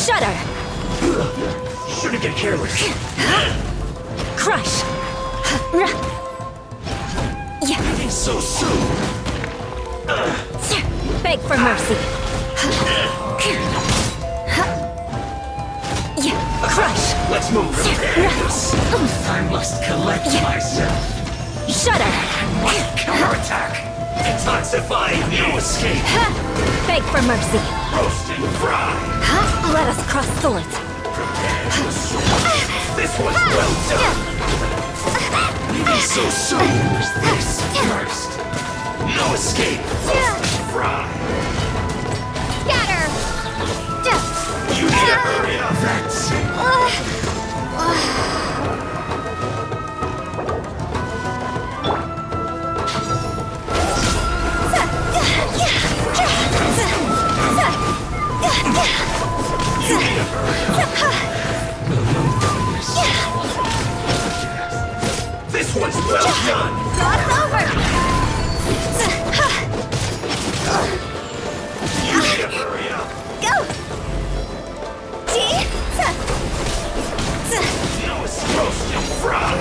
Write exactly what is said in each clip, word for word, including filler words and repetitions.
Shudder! Shouldn't get careless. Crush! Yeah. So soon. Beg for mercy. Yeah. Crush! Let's move. I must collect myself. Shudder! Counterattack! Detoxify! No escape! Beg for mercy. Roast and fry! Let us cross swords. This was well done! Leaving so soon! This first! No escape! Roast and fry! Scatter! You need to hurry up! That's it! You need to hurry up! This one's well done! It's over! You need to hurry up! Go! See? No, it's roast and fry!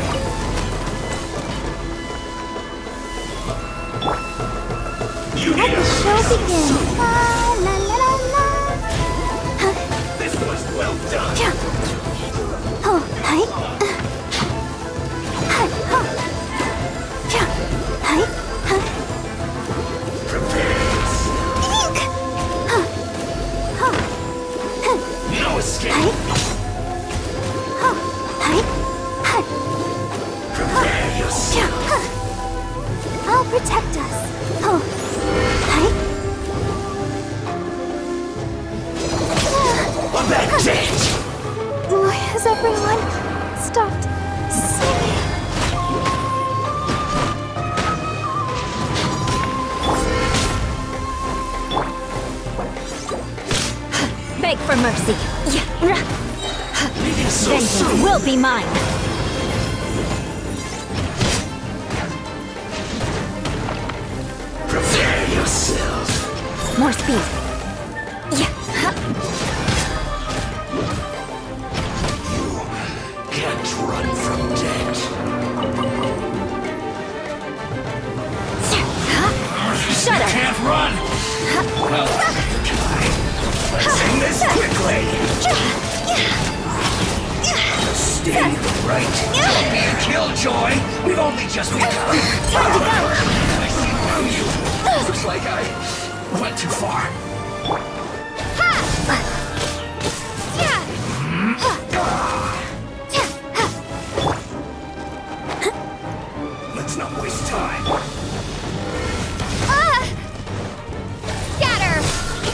You need to Show hurry begin. up! La la la la. This was well done! Oh, hi. Hi. Oh. Hi. Prepare yourself! No escape! Prepare yourself! I'll protect us. Oh. Hi. On that date! Why has everyone stopped singing? Beg for mercy. Leaving so Vengeance soon! will be mine. Prepare yourself! More speed. Yeah. Can't run from death! Shudder. Can't run! Well, let's end this quickly! Stay right. Don't be a killjoy! We've only just begun! Time to go. I see through you! Looks like I went too far. Let's not waste time. Scatter.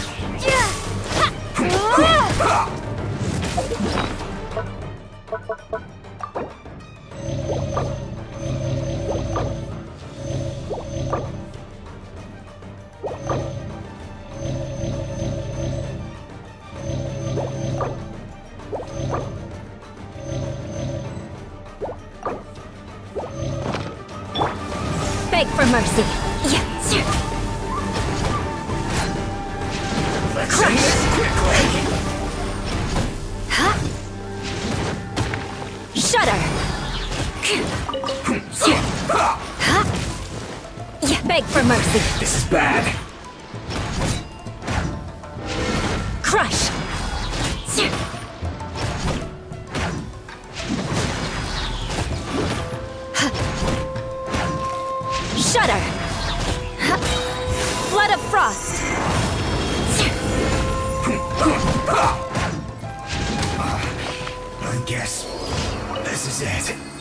Beg for mercy. Yes. Let's end this quickly. Huh? Shudder. Huh? Yeah, beg for mercy. This is bad. Crush. Shudder. Flood of frost. I guess this is it.